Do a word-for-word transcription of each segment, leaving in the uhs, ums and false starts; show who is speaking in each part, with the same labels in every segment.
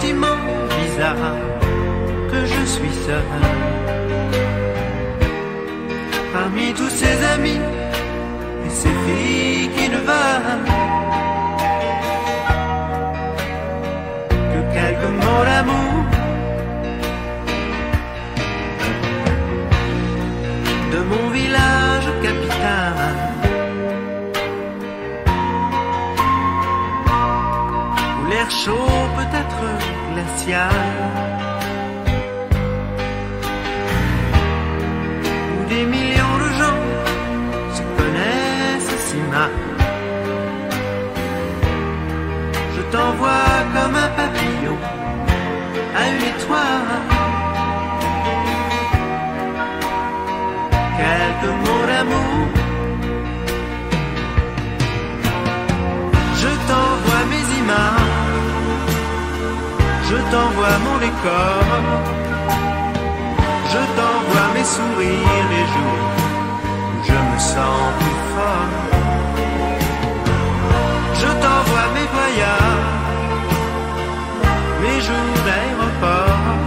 Speaker 1: sentiment bizarre que je suis seul. Parmi tous ces amis et ces filles qui ne veulent que quelques mots d'amour, de mon village capital, où l'air chaud peut être glacial, où des millions de gens se connaissent si mal. Je t'envoie comme un papillon à une étoile, quelques mots d'amour. Je t'envoie mes images, je t'envoie mon décor, je t'envoie mes sourires les jours où je me sens plus fort. Je t'envoie mes voyages, mes jours d'aéroport,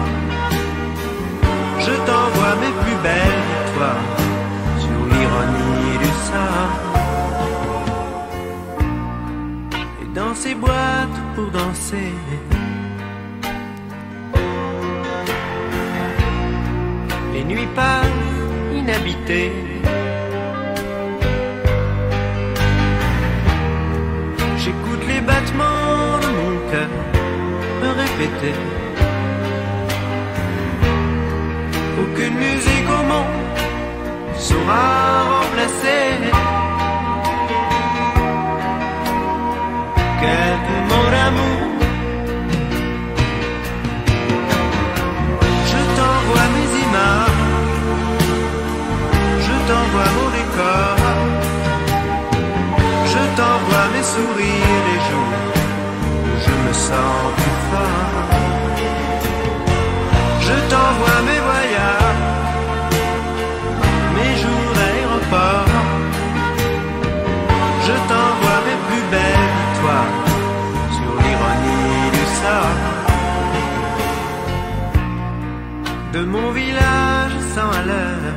Speaker 1: je t'envoie mes plus belles victoires sur l'ironie du sort. Et dans ces boîtes pour danser, les nuits passent inhabitées. J'écoute les battements de mon cœur me répéter. Aucune musique au monde saura remplacer quelques mots d'amour. Je t'envoie mes images, je t'envoie mon décor, je t'envoie mes sourires les jours où je me sens plus fort. Je t'envoie mes voyages, mes jours d'aéroport, je t'envoie mes plus belles victoires sur l'ironie du sort. De mon village sans à l'heure,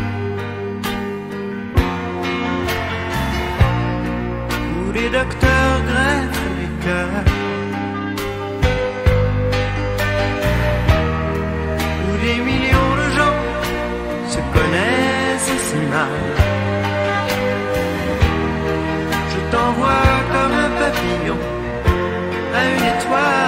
Speaker 1: où les docteurs greffent les cœurs, où des millions de gens se connaissent si mal. Je t'envoie comme un papillon à une étoile,